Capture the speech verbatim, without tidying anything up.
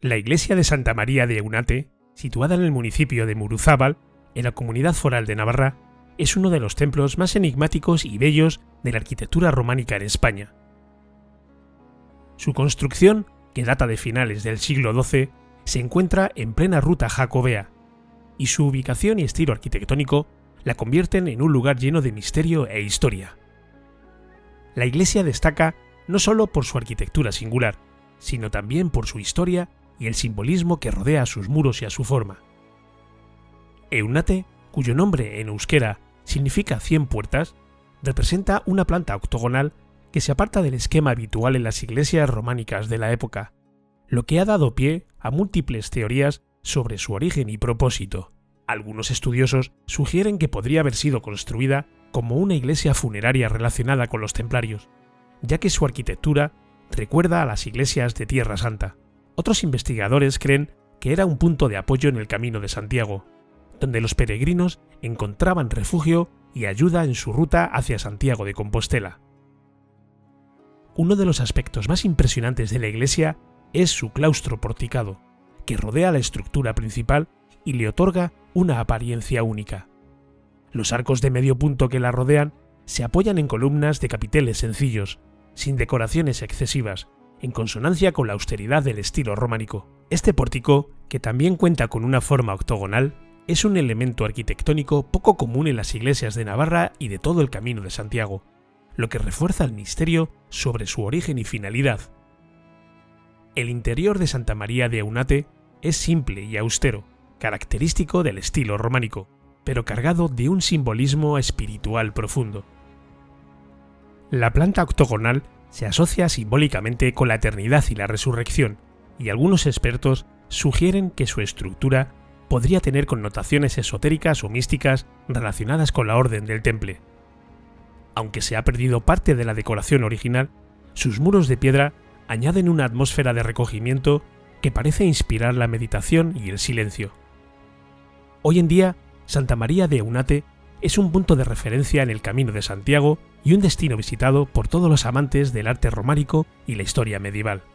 La iglesia de Santa María de Eunate, situada en el municipio de Muruzábal, en la Comunidad Foral de Navarra, es uno de los templos más enigmáticos y bellos de la arquitectura románica en España. Su construcción, que data de finales del siglo doce, se encuentra en plena ruta jacobea, y su ubicación y estilo arquitectónico la convierten en un lugar lleno de misterio e historia. La iglesia destaca no solo por su arquitectura singular, sino también por su historia y el simbolismo que rodea a sus muros y a su forma. Eunate, cuyo nombre en euskera significa cien puertas, representa una planta octogonal que se aparta del esquema habitual en las iglesias románicas de la época, lo que ha dado pie a múltiples teorías sobre su origen y propósito. Algunos estudiosos sugieren que podría haber sido construida como una iglesia funeraria relacionada con los templarios, ya que su arquitectura recuerda a las iglesias de Tierra Santa. Otros investigadores creen que era un punto de apoyo en el Camino de Santiago, donde los peregrinos encontraban refugio y ayuda en su ruta hacia Santiago de Compostela. Uno de los aspectos más impresionantes de la iglesia es su claustro porticado, que rodea la estructura principal y le otorga una apariencia única. Los arcos de medio punto que la rodean se apoyan en columnas de capiteles sencillos, sin decoraciones excesivas, en consonancia con la austeridad del estilo románico. Este pórtico, que también cuenta con una forma octogonal, es un elemento arquitectónico poco común en las iglesias de Navarra y de todo el Camino de Santiago, lo que refuerza el misterio sobre su origen y finalidad. El interior de Santa María de Eunate es simple y austero, característico del estilo románico, pero cargado de un simbolismo espiritual profundo. La planta octogonal se asocia simbólicamente con la eternidad y la resurrección, y algunos expertos sugieren que su estructura podría tener connotaciones esotéricas o místicas relacionadas con la Orden del Temple. Aunque se ha perdido parte de la decoración original, sus muros de piedra añaden una atmósfera de recogimiento que parece inspirar la meditación y el silencio. Hoy en día, Santa María de Eunate es un punto de referencia en el Camino de Santiago y un destino visitado por todos los amantes del arte románico y la historia medieval.